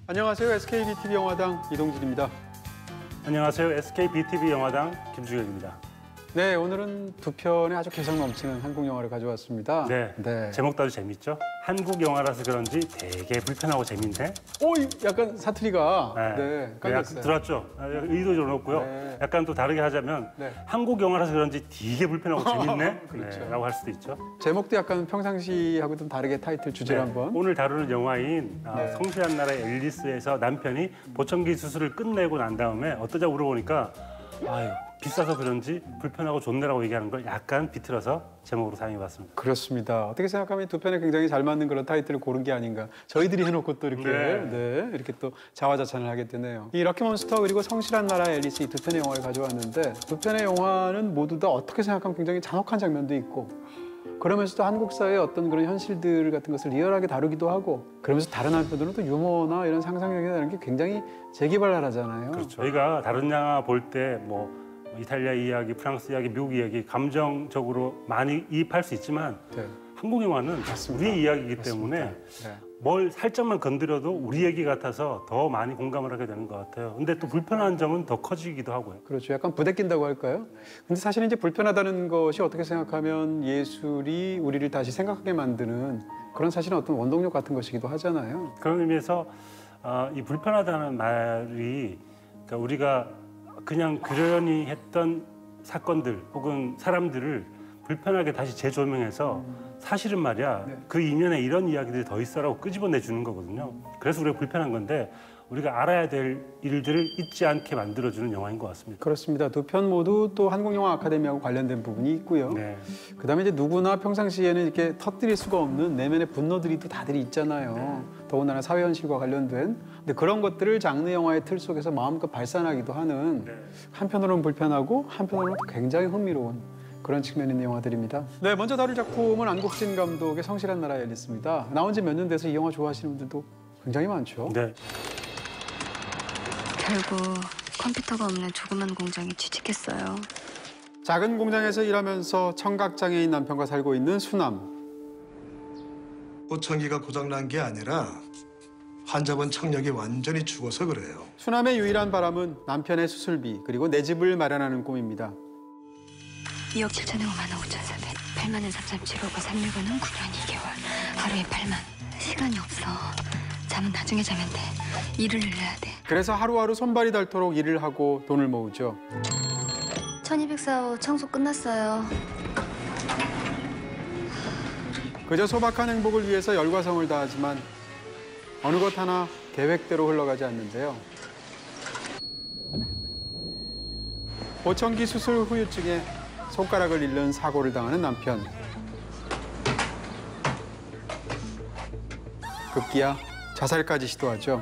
안녕하세요. SKBTV 영화당 이동진입니다. 안녕하세요. SKBTV 영화당 김주혁입니다. 네, 오늘은 두 편의 아주 개성 넘치는 한국 영화를 가져왔습니다. 네. 제목도 아주 재밌죠? 한국 영화라서 그런지 되게 불편하고 재밌네. 약간 사투리가 약간 들었죠? 의도적으로 없고요. 네. 약간 또 다르게 하자면 한국 영화라서 그런지 되게 불편하고 재밌네? 그렇죠. 라고 할 수도 있죠. 제목도 약간 평상시하고 좀 다르게 타이틀 주제를 한번. 오늘 다루는 영화인 성실한 나라의 앨리스에서 남편이 보청기 수술을 끝내고 난 다음에 어떠냐고 물어보니까 아유, 비싸서 그런지 불편하고 좋네라고 얘기하는 걸 약간 비틀어서 제목으로 사용해봤습니다. 그렇습니다. 어떻게 생각하면 두 편에 굉장히 잘 맞는 그런 타이틀을 고른 게 아닌가. 저희들이 해놓고 또 이렇게 이렇게 또 자화자찬을 하게 되네요. 이 럭키몬스터 그리고 성실한 나라의 앨리스 이 두 편의 영화를 가져왔는데 두 편의 영화는 모두 다 어떻게 생각하면 굉장히 잔혹한 장면도 있고 그러면서도 한국 사회의 어떤 그런 현실들 같은 것을 리얼하게 다루기도 하고 그러면서 다른 한편으로는 또 유머나 이런 상상력이라는 게 굉장히 재기발랄하잖아요. 그렇죠. 저희가 다른 영화 볼 때 뭐 이탈리아 이야기, 프랑스 이야기, 미국 이야기 감정적으로 많이 이입할 수 있지만 한국 영화는 우리의 이야기이기 때문에 뭘 살짝만 건드려도 우리 얘기 같아서 더 많이 공감을 하게 되는 것 같아요. 근데 또 불편한 점은 더 커지기도 하고요. 그렇죠. 약간 부대낀다고 할까요? 근데 사실은 이제 불편하다는 것이 어떻게 생각하면 예술이 우리를 다시 생각하게 만드는 그런 사실은 어떤 원동력 같은 것이기도 하잖아요. 그런 의미에서 이 불편하다는 말이 그러니까 우리가 그냥 그러려니 했던 사건들 혹은 사람들을 불편하게 다시 재조명해서 사실은 말이야 그 이면에 이런 이야기들이 더 있어라고 끄집어내 주는 거거든요. 그래서 우리가 불편한 건데 우리가 알아야 될 일들을 잊지 않게 만들어주는 영화인 것 같습니다. 그렇습니다. 두 편 모두 또 한국영화 아카데미하고 관련된 부분이 있고요. 그다음에 이제 누구나 평상시에는 이렇게 터뜨릴 수가 없는 내면의 분노들이 또 다들 있잖아요. 더군다나 사회 현실과 관련된. 근데 그런 것들을 장르 영화의 틀 속에서 마음껏 발산하기도 하는 한편으로는 불편하고 한편으로는 또 굉장히 흥미로운 그런 측면이 있는 영화들입니다. 네, 먼저 다룰 작품은 안국진 감독의 성실한 나라의 앨리스입니다. 나온 지 몇 년 돼서 이 영화 좋아하시는 분들도 굉장히 많죠. 결국 컴퓨터가 없는 조그만 공장에 취직했어요. 작은 공장에서 일하면서 청각장애인 남편과 살고 있는 수남. 보청기가 고장난 게 아니라 환자분 청력이 완전히 죽어서 그래요. 수남의 유일한 바람은 남편의 수술비 그리고 내 집을 마련하는 꿈입니다. 2억 7천에 5만 5,400, 8만에 3,375가 365는 9년 2개월, 하루에 8만. 시간이 없어. 잠은 나중에 자면 돼. 일을 늘려야 돼. 그래서 하루하루 손발이 닳도록 일을 하고 돈을 모으죠. 1204호 청소 끝났어요. 그저 소박한 행복을 위해서 열과 성을 다하지만 어느 것 하나 계획대로 흘러가지 않는데요. 보청기 수술 후유증에 손가락을 잃는 사고를 당하는 남편. 급기야 자살까지 시도하죠.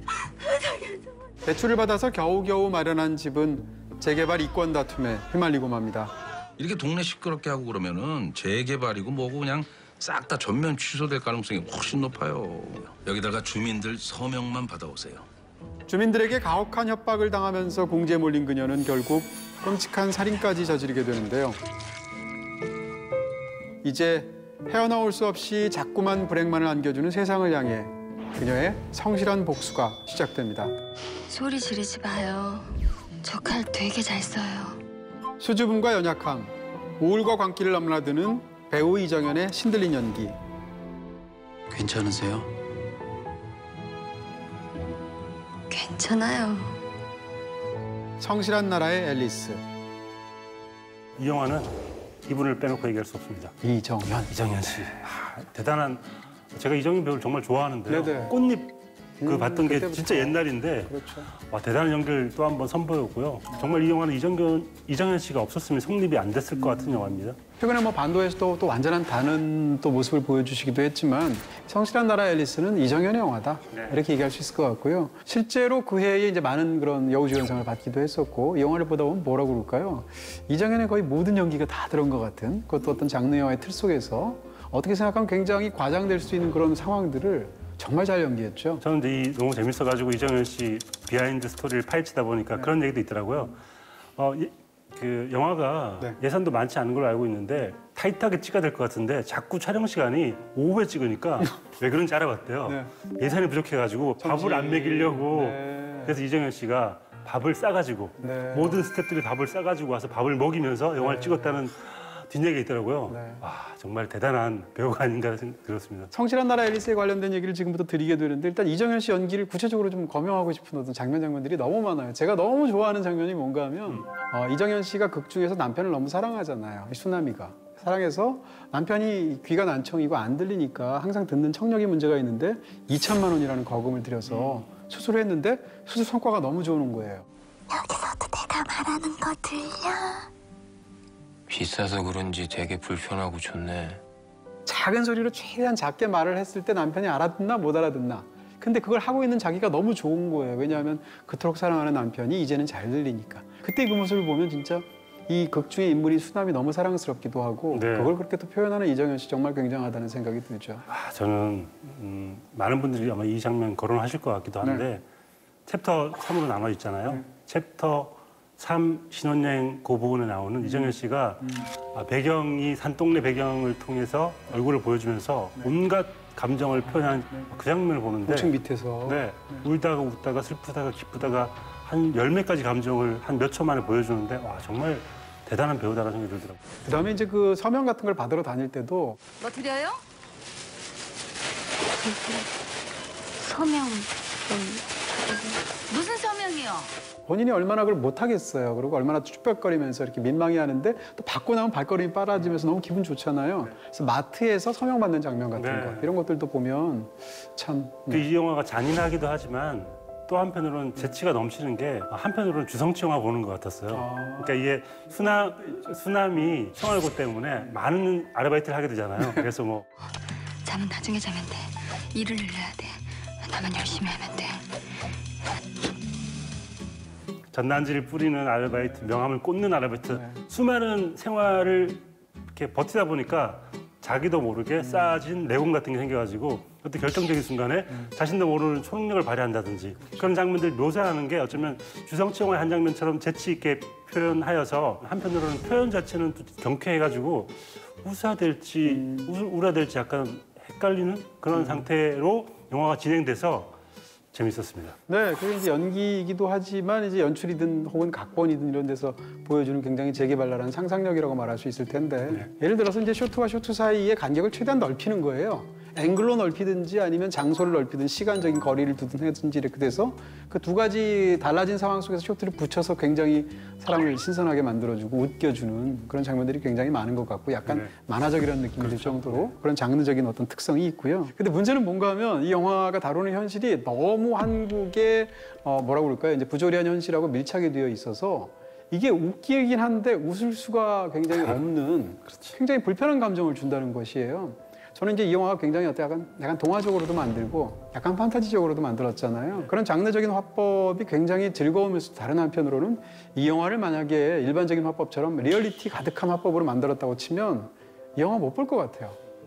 대출을 받아서 겨우겨우 마련한 집은 재개발 이권 다툼에 휘말리고 맙니다. 이렇게 동네 시끄럽게 하고 그러면은 재개발이고 뭐고 그냥 싹 다 전면 취소될 가능성이 훨씬 높아요. 여기다가 주민들 서명만 받아오세요. 주민들에게 가혹한 협박을 당하면서 공지에 몰린 그녀는 결국 끔찍한 살인까지 저지르게 되는데요. 이제 헤어나올 수 없이 자꾸만 불행만을 안겨주는 세상을 향해 그녀의 성실한 복수가 시작됩니다. 소리 지르지 마요. 저 칼 되게 잘 써요. 수줍음과 연약함, 우울과 광기를 넘나드는 배우 이정현의 신들린 연기. 괜찮으세요? 괜찮아요. 성실한 나라의 앨리스. 이 영화는 이분을 빼놓고 얘기할 수 없습니다. 이정현 씨. 대단한. 제가 이정현 배우를 정말 좋아하는데요. 꽃잎 봤던 게 진짜 옛날인데 와, 대단한 연기를 또 한 번 선보였고요. 정말 이 영화는 이정현 씨가 없었으면 성립이 안 됐을 것 같은 영화입니다. 최근에 뭐 반도에서도 또 완전한 다른 또 모습을 보여주시기도 했지만 성실한 나라 앨리스는 이정현의 영화다 이렇게 얘기할 수 있을 것 같고요. 실제로 그 해에 이제 많은 그런 여우주연상을 받기도 했었고 이 영화를 보다 보면 뭐라고 그럴까요? 이정현의 거의 모든 연기가 다 들어온 것 같은 그것도 어떤 장르 영화의 틀 속에서 어떻게 생각하면 굉장히 과장될 수 있는 그런 상황들을 정말 잘 연기했죠. 저는 이제 너무 재밌어가지고 이정현 씨 비하인드 스토리를 파헤치다 보니까 그런 얘기도 있더라고요. 그 영화가 네. 예산도 많지 않은 걸로 알고 있는데 타이트하게 찍어야 될 것 같은데 자꾸 촬영 시간이 오후에 찍으니까 왜 그런지 알아봤대요. 네. 예산이 부족해가지고 밥을 안 먹이려고 네. 그래서 이정현 씨가 밥을 싸가지고 네. 모든 스태프들이 밥을 싸가지고 와서 밥을 먹이면서 영화를 찍었다는 뒷얘기가 있더라고요. 네. 와, 정말 대단한 배우가 아닌가 들었습니다. 성실한 나라 앨리스에 관련된 얘기를 지금부터 드리게 되는데 일단 이정현 씨 연기를 구체적으로 좀 검증하고 싶은 어떤 장면들이 너무 많아요. 제가 너무 좋아하는 장면이 뭔가 하면 이정현 씨가 극 중에서 남편을 너무 사랑하잖아요. 이 수남이가. 사랑해서 남편이 귀가 난청이고 안 들리니까 항상 듣는 청력이 문제가 있는데 2천만 원이라는 거금을 들여서 수술을 했는데 수술 성과가 너무 좋은 거예요. 여기서도 내가 말하는 거 들려? 비싸서 그런지 되게 불편하고 좋네. 작은 소리로 최대한 작게 말을 했을 때 남편이 알아듣나 못 알아듣나. 근데 그걸 하고 있는 자기가 너무 좋은 거예요. 왜냐하면 그토록 사랑하는 남편이 이제는 잘 들리니까. 그때 그 모습을 보면 진짜 이 극 중의 인물이 수남이 너무 사랑스럽기도 하고 네. 그걸 그렇게 또 표현하는 이정현 씨 정말 굉장하다는 생각이 들죠. 아, 저는 많은 분들이 아마 이 장면 거론하실 것 같기도 한데 챕터 3으로 나눠 있잖아요. 챕터 3 신혼여행 그 부분에 나오는 이정현 씨가 배경이 산동네 배경을 통해서 얼굴을 보여주면서 온갖 감정을 표현한 그 장면을 보는데 우측 밑에서. 네, 울다가 웃다가 슬프다가 기쁘다가 한 10매까지 감정을 한 몇 초 만에 보여주는데 와 정말 대단한 배우다라는 생각이 들더라고요. 그다음에 이제 그 서명 같은 걸 받으러 다닐 때도 뭐 드려요? 서명 무슨 서명이요? 본인이 얼마나 그걸 못하겠어요. 그리고 얼마나 쭈뼛거리면서 이렇게 민망해하는데 또 받고 나면 발걸음이 빨라지면서 너무 기분 좋잖아요. 그래서 마트에서 서명 받는 장면 같은 네. 거 이런 것들도 보면 참 이 영화가 잔인하기도 하지만 또 한편으로는 재치가 넘치는 게 한편으로는 주성치 영화 보는 것 같았어요. 그러니까 이게 수남이 생활고 때문에 많은 아르바이트를 하게 되잖아요. 그래서 뭐 잠은 나중에 자면 돼. 일을 늘려야 돼. 나만 열심히 하면 돼. 전단지를 뿌리는 아르바이트, 명함을 꽂는 아르바이트, 수많은 생활을 이렇게 버티다 보니까 자기도 모르게 쌓아진 내공 같은 게 생겨가지고 어떤 결정적인 순간에 자신도 모르는 초능력을 발휘한다든지 그런 장면들 묘사하는 게 어쩌면 주성치 영화의 한 장면처럼 재치 있게 표현하여서 한편으로는 표현 자체는 또 경쾌해가지고 웃어야 될지 울어야 될지 약간 헷갈리는 그런 상태로 영화가 진행돼서 재밌었습니다. 네, 그게 이제 연기이기도 하지만 이제 연출이든 혹은 각본이든 이런 데서 보여주는 굉장히 재개발랄한 상상력이라고 말할 수 있을 텐데 예를 들어서 이제 쇼트와 쇼트 사이의 간격을 최대한 넓히는 거예요. 앵글로 넓히든지 아니면 장소를 넓히든 시간적인 거리를 두든 하든지 이렇게 돼서 그 두 가지 달라진 상황 속에서 쇼트를 붙여서 굉장히 사람을 신선하게 만들어주고 웃겨주는 그런 장면들이 굉장히 많은 것 같고 약간 만화적이라는 느낌이 들 정도로 그런 장르적인 어떤 특성이 있고요. 근데 문제는 뭔가 하면 이 영화가 다루는 현실이 너무 한국의 뭐라고 그럴까요? 이제 부조리한 현실하고 밀착이 되어 있어서 이게 웃기긴 한데 웃을 수가 굉장히 없는 굉장히 불편한 감정을 준다는 것이에요. 저는 이제 이 영화가 굉장히 약간 동화적으로도 만들고 약간 판타지적으로도 만들었잖아요. 그런 장르적인 화법이 굉장히 즐거우면서 다른 한편으로는 이 영화를 만약에 일반적인 화법처럼 리얼리티 가득한 화법으로 만들었다고 치면 이 영화 못 볼 것 같아요.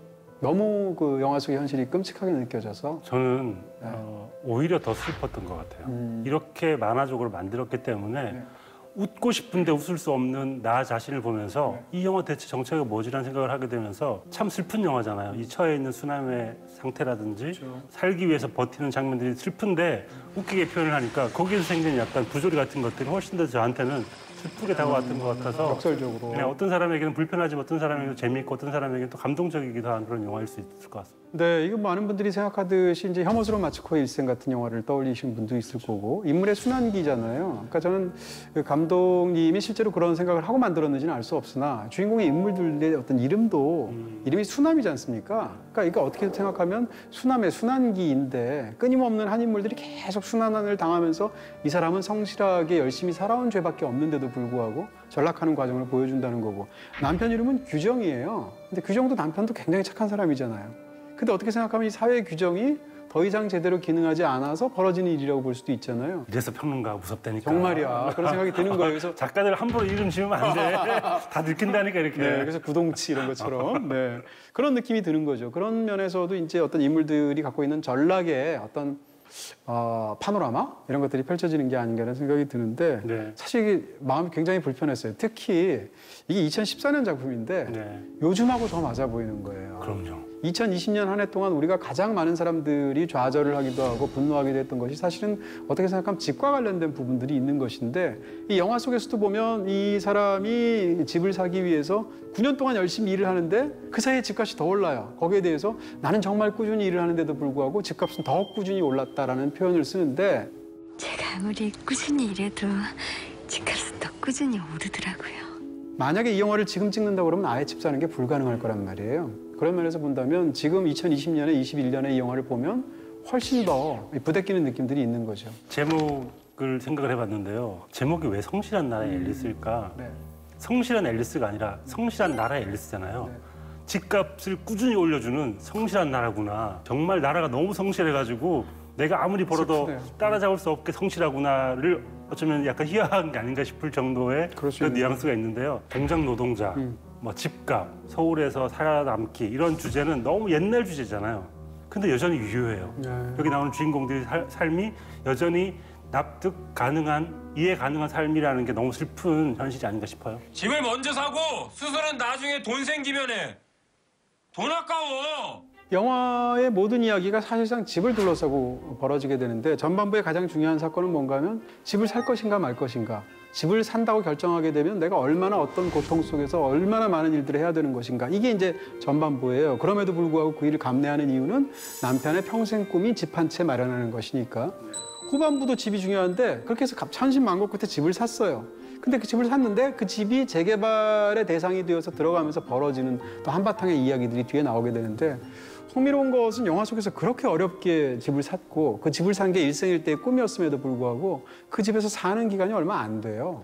너무 그 영화 속의 현실이 끔찍하게 느껴져서 저는 오히려 더 슬펐던 것 같아요. 이렇게 만화적으로 만들었기 때문에 웃고 싶은데 웃을 수 없는 나 자신을 보면서 이 영화 대체 정체가 뭐지라는 생각을 하게 되면서 참 슬픈 영화잖아요. 이 처해 있는 수남의 상태라든지 살기 위해서 버티는 장면들이 슬픈데 웃기게 표현을 하니까 거기에서 생기는 약간 부조리 같은 것들이 훨씬 더 저한테는 슬프게 다가왔던 것 같아서 역설적으로. 네, 어떤 사람에게는 불편하지만 어떤 사람에게는 재미있고 어떤 사람에게는 또 감동적이기도 한 그런 영화일 수 있을 것 같습니다. 네, 이거 많은 분들이 생각하듯이 이제 혐오스러운 마츠코의 일생 같은 영화를 떠올리시는 분도 있을 거고 인물의 순환기잖아요. 그러니까 저는 그 감독님이 실제로 그런 생각을 하고 만들었는지는 알 수 없으나 주인공의 인물들의 어떤 이름도 이름이 수남이지 않습니까? 그러니까 이거 어떻게 생각하면 수남의 순환기인데 끊임없는 한 인물들이 계속 순환을 당하면서 이 사람은 성실하게 열심히 살아온 죄밖에 없는데도 불구하고 전락하는 과정을 보여준다는 거고 남편 이름은 규정이에요. 근데 규정도 남편도 굉장히 착한 사람이잖아요. 근데 어떻게 생각하면 이 사회 규정이 더 이상 제대로 기능하지 않아서 벌어지는 일이라고 볼 수도 있잖아요. 이래서 평론가가 무섭다니까. 정말이야. 그런 생각이 드는 거예요. 그래서 작가들 함부로 이름 지으면 안 돼. 다 느낀다니까 이렇게. 네, 그래서 구동치 이런 것처럼 그런 느낌이 드는 거죠. 그런 면에서도 이제 어떤 인물들이 갖고 있는 전락의 어떤 파노라마 이런 것들이 펼쳐지는 게 아닌가라는 생각이 드는데 네. 사실 이게 마음이 굉장히 불편했어요. 특히 이게 2014년 작품인데 네. 요즘하고 더 맞아 보이는 거예요. 그럼요. 2020년 한 해 동안 우리가 가장 많은 사람들이 좌절을 하기도 하고 분노하기도 했던 것이 사실은 어떻게 생각하면 집과 관련된 부분들이 있는 것인데 이 영화 속에서도 보면 이 사람이 집을 사기 위해서 9년 동안 열심히 일을 하는데 그 사이에 집값이 더 올라요. 거기에 대해서 나는 정말 꾸준히 일을 하는데도 불구하고 집값은 더 꾸준히 올랐다라는 표현을 쓰는데 제가 아무리 꾸준히 일해도 집값은 더 꾸준히 오르더라고요. 만약에 이 영화를 지금 찍는다고 그러면 아예 집 사는 게 불가능할 거란 말이에요. 그런 면에서 본다면 지금 2020년에 21년에 이 영화를 보면 훨씬 더 부대끼는 느낌들이 있는 거죠. 제목을 생각을 해봤는데요. 제목이 왜 성실한 나라의 앨리스일까? 네. 성실한 앨리스가 아니라 성실한 나라의 앨리스잖아요. 네. 집값을 꾸준히 올려주는 성실한 나라구나. 정말 나라가 너무 성실해가지고 내가 아무리 벌어도 슬프네요. 따라잡을 수 없게 성실하구나를 어쩌면 약간 희화한 게 아닌가 싶을 정도의 그럴 수 그런 있네요. 뉘앙스가 있는데요. 공장 노동자, 뭐 집값, 서울에서 살아남기 이런 주제는 너무 옛날 주제잖아요. 근데 여전히 유효해요. 네. 여기 나오는 주인공들의 삶이 여전히 납득 가능한, 이해 가능한 삶이라는 게 너무 슬픈 현실이 아닌가 싶어요. 집을 먼저 사고 수술은 나중에 돈 생기면 해. 돈 아까워. 영화의 모든 이야기가 사실상 집을 둘러싸고 벌어지게 되는데 전반부의 가장 중요한 사건은 뭔가 하면 집을 살 것인가 말 것인가. 집을 산다고 결정하게 되면 내가 얼마나 어떤 고통 속에서 얼마나 많은 일들을 해야 되는 것인가. 이게 이제 전반부예요. 그럼에도 불구하고 그 일을 감내하는 이유는 남편의 평생 꿈이 집 한 채 마련하는 것이니까. 후반부도 집이 중요한데 그렇게 해서 천신만고 끝에 집을 샀어요. 근데 그 집을 샀는데 그 집이 재개발의 대상이 되어서 들어가면서 벌어지는 또 한바탕의 이야기들이 뒤에 나오게 되는데 흥미로운 것은 영화 속에서 그렇게 어렵게 집을 샀고 그 집을 산 게 일생일대의 꿈이었음에도 불구하고 그 집에서 사는 기간이 얼마 안 돼요.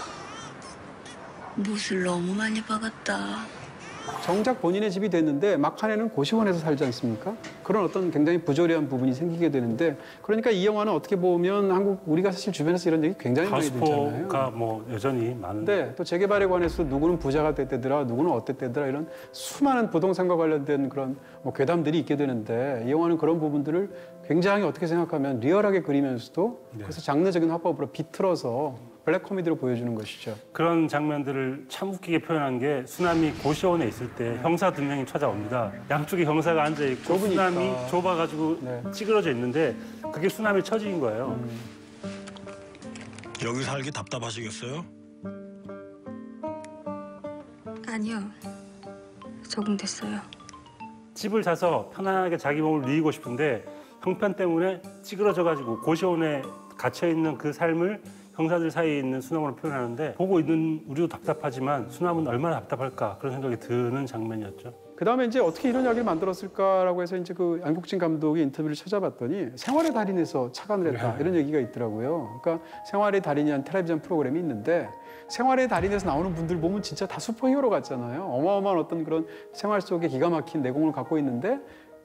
못을 너무 많이 박았다. 정작 본인의 집이 됐는데 막판에는 고시원에서 살지 않습니까? 그런 어떤 굉장히 부조리한 부분이 생기게 되는데 그러니까 이 영화는 어떻게 보면 우리가 사실 주변에서 이런 얘기 굉장히 많이 듣잖아요. 가스포가 뭐 여전히 많은데 또 재개발에 관해서 누구는 부자가 됐대더라, 누구는 어땠대더라 이런 수많은 부동산과 관련된 그런 뭐 괴담들이 있게 되는데 이 영화는 그런 부분들을 굉장히 어떻게 생각하면 리얼하게 그리면서도 그래서 장르적인 화법으로 비틀어서 블랙 코미디로 보여주는 것이죠. 그런 장면들을 참 웃기게 표현한 게 수남이 고시원에 있을 때 형사 2명이 찾아옵니다. 양쪽에 형사가 앉아있고 좁으니까. 수남이 좁아가지고 네. 찌그러져 있는데 그게 수남의 처지인 거예요. 여기 살기 답답하시겠어요? 아니요. 적응됐어요. 집을 사서 편안하게 자기 몸을 누이고 싶은데 형편 때문에 찌그러져가지고 고시원에 갇혀있는 그 삶을 형사들 사이에 있는 수남으로 표현하는데 보고 있는 우리도 답답하지만 수남은 얼마나 답답할까 그런 생각이 드는 장면이었죠. 그다음에 이제 어떻게 이런 이야기를 만들었을까라고 해서 이제 그 안국진 감독의 인터뷰를 찾아봤더니 생활의 달인에서 착안을 했다 이런 얘기가 있더라고요. 그러니까 생활의 달인이라는 텔레비전 프로그램이 있는데 생활의 달인에서 나오는 분들 보면 진짜 다 슈퍼히어로 같잖아요. 어마어마한 어떤 그런 생활 속에 기가 막힌 내공을 갖고 있는데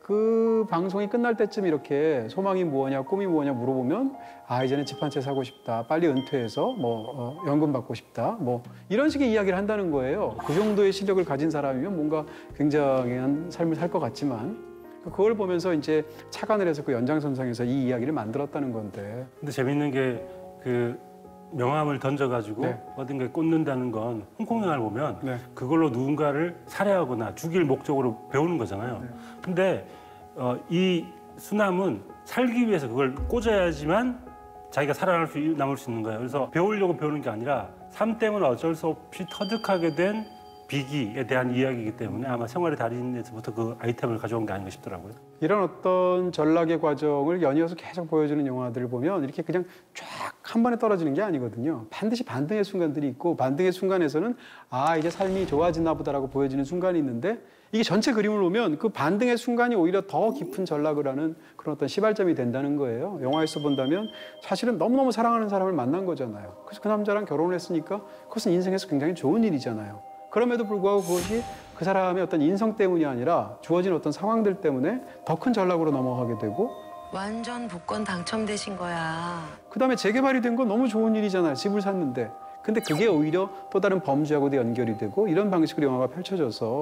그 방송이 끝날 때쯤 이렇게 소망이 뭐냐, 꿈이 뭐냐 물어보면 이제는 집 한 채 사고 싶다, 빨리 은퇴해서 연금 받고 싶다, 이런 식의 이야기를 한다는 거예요. 그 정도의 실력을 가진 사람이면 뭔가 굉장한 삶을 살 것 같지만 그걸 보면서 이제 착안을 해서 그 연장선상에서 이 이야기를 만들었다는 건데. 근데 재밌는 게 그 명함을 던져가지고 네. 어딘가에 꽂는다는 건 홍콩 영화를 보면 네. 그걸로 누군가를 살해하거나 죽일 목적으로 배우는 거잖아요. 근데 이 수남은 살기 위해서 그걸 꽂아야지만 자기가 살아남을 수 있는 거예요. 그래서 배우려고 배우는 게 아니라 삶 때문에 어쩔 수 없이 터득하게 된 비기에 대한 이야기이기 때문에 아마 생활의 달인에서부터 그 아이템을 가져온 게 아닌가 싶더라고요. 이런 어떤 전락의 과정을 연이어서 계속 보여주는 영화들을 보면 이렇게 그냥 쫙 한 번에 떨어지는 게 아니거든요. 반드시 반등의 순간들이 있고 반등의 순간에서는 이제 삶이 좋아지나 보다라고 보여지는 순간이 있는데 이게 전체 그림을 보면 그 반등의 순간이 오히려 더 깊은 전락을 하는 그런 어떤 시발점이 된다는 거예요. 영화에서 본다면 사실은 너무너무 사랑하는 사람을 만난 거잖아요. 그래서 그 남자랑 결혼을 했으니까 그것은 인생에서 굉장히 좋은 일이잖아요. 그럼에도 불구하고 그것이 그 사람의 어떤 인성 때문이 아니라 주어진 어떤 상황들 때문에 더 큰 전락으로 넘어가게 되고 완전 복권 당첨되신 거야. 그다음에 재개발이 된 건 너무 좋은 일이잖아요. 집을 샀는데. 근데 그게 오히려 또 다른 범죄하고도 연결이 되고 이런 방식으로 영화가 펼쳐져서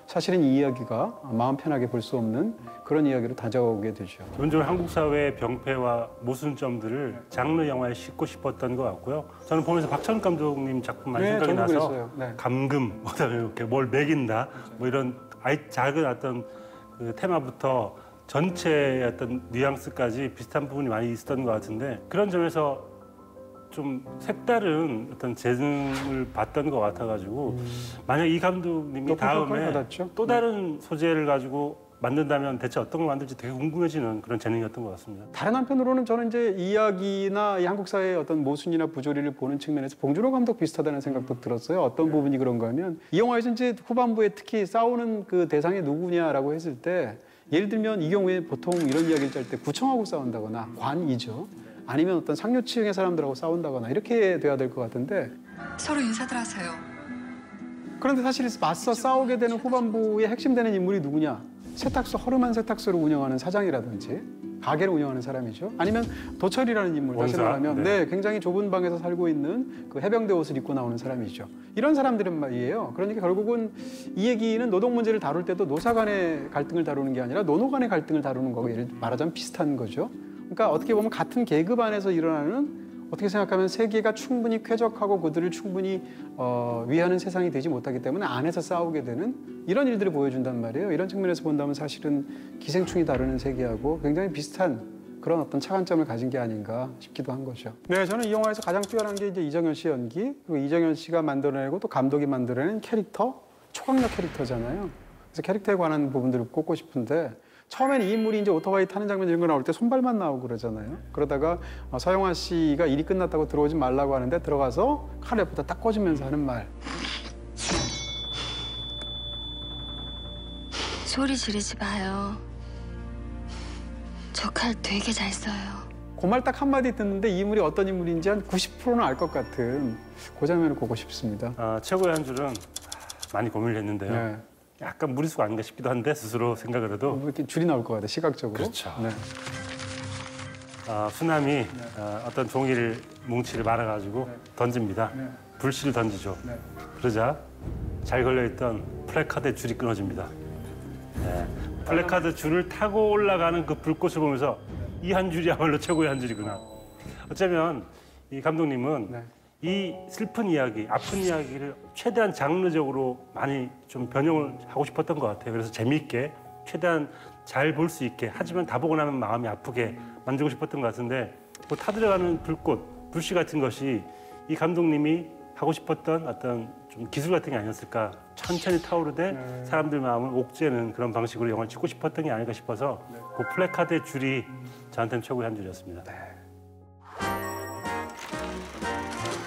사실은 이 이야기가 마음 편하게 볼 수 없는 그런 이야기로 다가오게 되죠. 기본적으로 한국 사회의 병폐와 모순점들을 장르 영화에 싣고 싶었던 것 같고요. 저는 보면서 박찬욱 감독님 작품 많이 네, 생각이 저도 나서 그랬어요. 네. 감금, 그다음에 이렇게 뭘 먹인다, 뭐 이런 작은 어떤 그 테마부터 전체의 어떤 뉘앙스까지 비슷한 부분이 많이 있었던 것 같은데 그런 점에서 좀 색다른 어떤 재능을 봤던 것 같아가지고 만약 이 감독님이 높은 평가를 다음에 받았죠. 또 다른 소재를 가지고 만든다면 대체 어떤 걸 만들지 되게 궁금해지는 그런 재능이었던 것 같습니다. 다른 한편으로는 저는 이제 이야기나 이 한국 사회의 어떤 모순이나 부조리를 보는 측면에서 봉준호 감독 비슷하다는 생각도 들었어요. 어떤 부분이 그런가 하면 이 영화에서 이제 후반부에 특히 싸우는 그 대상이 누구냐라고 했을 때 예를 들면 이 경우에 보통 이런 이야기를 짤 때 구청하고 싸운다거나 관이죠. 아니면 어떤 상류층의 사람들하고 싸운다거나 이렇게 돼야 될 것 같은데 서로 인사들 하세요. 그런데 사실 맞서 싸우게 되는 후반부에 핵심되는 인물이 누구냐? 세탁소, 허름한 세탁소를 운영하는 사장이라든지 가게를 운영하는 사람이죠. 아니면 도철이라는 인물, 다시 원사, 말하면 네. 네, 굉장히 좁은 방에서 살고 있는 그 해병대 옷을 입고 나오는 사람이죠. 이런 사람들은 말이에요. 그러니까 결국은 이 얘기는 노동 문제를 다룰 때도 노사 간의 갈등을 다루는 게 아니라 노노 간의 갈등을 다루는 거고 예를 말하자면 비슷한 거죠. 그러니까 어떻게 보면 같은 계급 안에서 일어나는 어떻게 생각하면 세계가 충분히 쾌적하고 그들을 충분히 위하는 세상이 되지 못하기 때문에 안에서 싸우게 되는 이런 일들을 보여준단 말이에요. 이런 측면에서 본다면 사실은 기생충이 다루는 세계하고 굉장히 비슷한 그런 어떤 차관점을 가진 게 아닌가 싶기도 한 거죠. 네, 저는 이 영화에서 가장 뛰어난 게 이제 이정현 씨 연기, 그리고 이정현 씨가 만들어내고 또 감독이 만들어낸 캐릭터, 초강력 캐릭터잖아요. 그래서 캐릭터에 관한 부분들을 꼽고 싶은데 처음에는 이 인물이 이제 오토바이 타는 장면 이런 거 나올 때 손발만 나오고 그러잖아요. 그러다가 서영화 씨가 일이 끝났다고 들어오지 말라고 하는데 들어가서 칼 옆에다 딱 꽂으면서 하는 말. 소리 지르지 마요. 저 칼 되게 잘 써요. 그 말 딱 한마디 듣는데 이 인물이 어떤 인물인지 한 90%는 알 것 같은 그 장면을 보고 싶습니다. 최고의 한 줄은 많이 고민을 했는데요. 네. 약간 무리수가 아닌가 싶기도 한데 스스로 생각을 해도 뭐 이렇게 줄이 나올 것 같아요, 시각적으로. 그렇죠. 네. 수남이 어떤 종이를 뭉치를 말아가지고 던집니다. 네. 불씨를 던지죠. 네. 그러자 잘 걸려있던 플래카드의 줄이 끊어집니다. 네. 플래카드 줄을 타고 올라가는 그 불꽃을 보면서 이 한 줄이야말로 최고의 한 줄이구나. 어쩌면 이 감독님은 네. 이 슬픈 이야기, 아픈 이야기를 최대한 장르적으로 많이 좀 변형을 하고 싶었던 것 같아요. 그래서 재미있게 최대한 잘 볼 수 있게 하지만 다 보고 나면 마음이 아프게 만들고 싶었던 것 같은데 그 타들어가는 불꽃, 불씨 같은 것이 이 감독님이 하고 싶었던 어떤 좀 기술 같은 게 아니었을까. 천천히 타오르되 사람들 마음을 옥죄는 그런 방식으로 영화를 찍고 싶었던 게 아닐까 싶어서 그 플래카드의 줄이 저한테는 최고의 한 줄이었습니다.